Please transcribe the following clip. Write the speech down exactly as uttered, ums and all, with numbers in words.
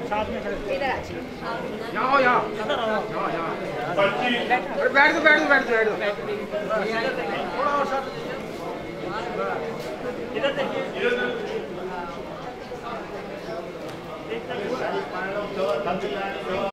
इधर आ यहाँ यहाँ यहाँ यहाँ बैठ दो बैठ दो बैठ दो बैठ दो थोड़ा और साथ इधर देखिए इधर